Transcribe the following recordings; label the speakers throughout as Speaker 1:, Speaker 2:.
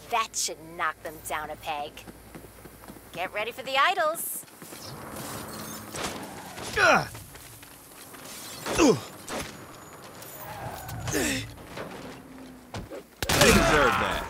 Speaker 1: That should knock them down a peg. Get ready for the idols.
Speaker 2: They deserve that.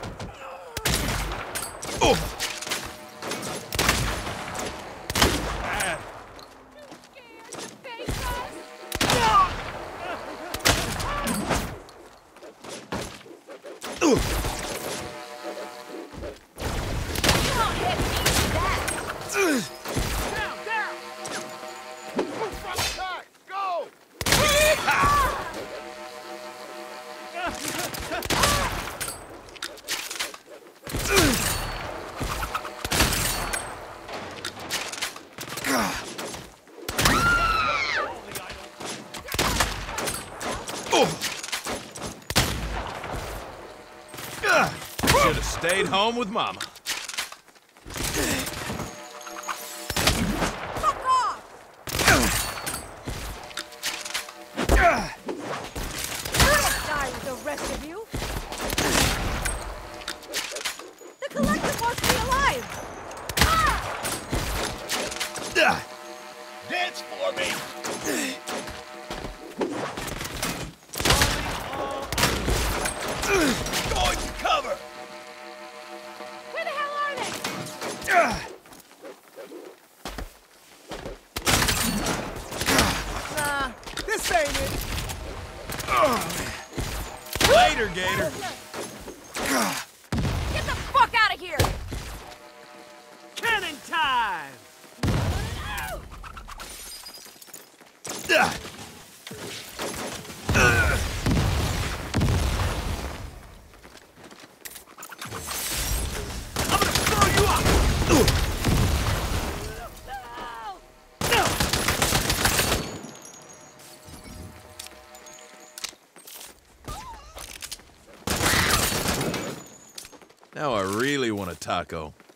Speaker 2: Should have stayed home with Mama.
Speaker 3: Fuck off! Die with the rest of you. The collective wants me alive.
Speaker 2: Dance for me! Going to cover!
Speaker 3: Where the hell are they? Nah, this ain't it.
Speaker 2: Later, Gator.
Speaker 3: Get the fuck out of here!
Speaker 4: Cannon time!
Speaker 2: I'm gonna throw you up! Now I really want a taco.